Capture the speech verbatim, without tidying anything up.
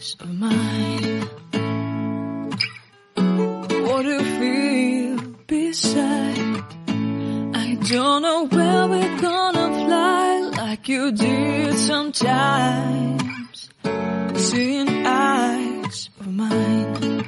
eyes of mine. What do you feel beside? I don't know where we're gonna fly like you did sometimes. Seeing eyes of mine.